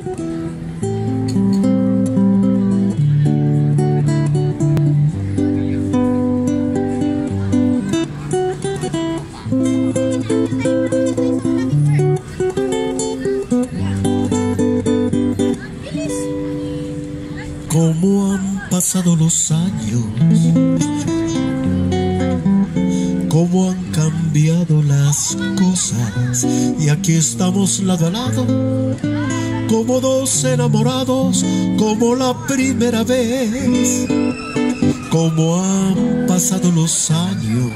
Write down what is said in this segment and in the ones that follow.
Cómo han pasado los años, cómo han cambiado las cosas, y aquí estamos lado a lado, como dos enamorados, como la primera vez. Cómo han pasado los años,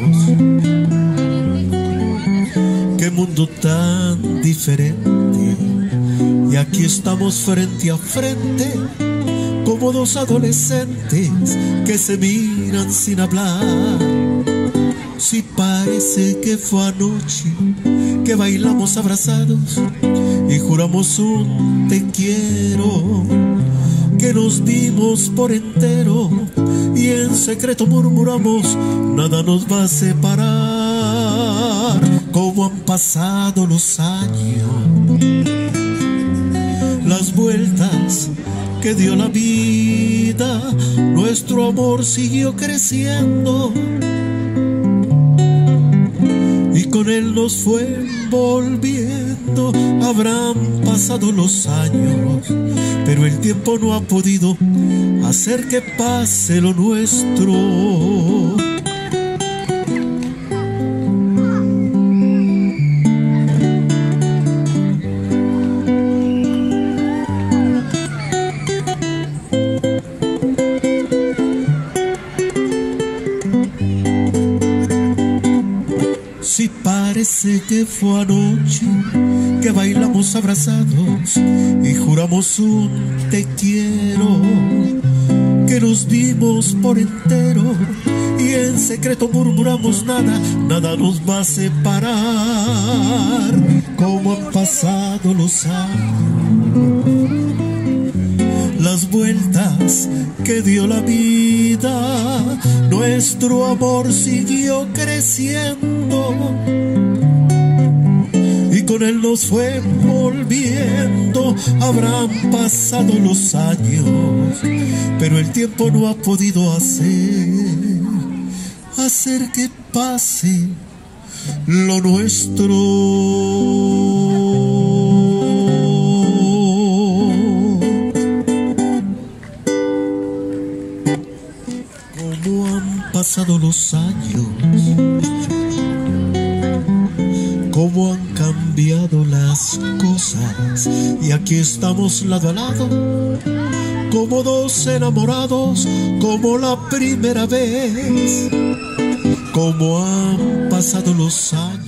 qué mundo tan diferente, y aquí estamos frente a frente, como dos adolescentes que se miran sin hablar. Si parece que fue anoche que bailamos abrazados y juramos un te quiero, que nos dimos por entero y en secreto murmuramos nada nos va a separar. Cómo han pasado los años, las vueltas que dio la vida, nuestro amor siguió creciendo y con él nos fue envolviendo. Habrán pasado los años, pero el tiempo no ha podido hacer que pase lo nuestro. Si parece que fue anoche que bailamos abrazados y juramos un te quiero, que nos dimos por entero y en secreto murmuramos nada nos va a separar. Cómo han pasado los años, las vueltas que dio la vida, nuestro amor siguió creciendo y con él nos fue envolviendo. Habrán pasado los años, pero el tiempo no ha podido hacer que pase lo nuestro. Cómo han pasado los años, cómo han cambiado las cosas, y aquí estamos lado a lado, como dos enamorados, como la primera vez. Cómo han pasado los años,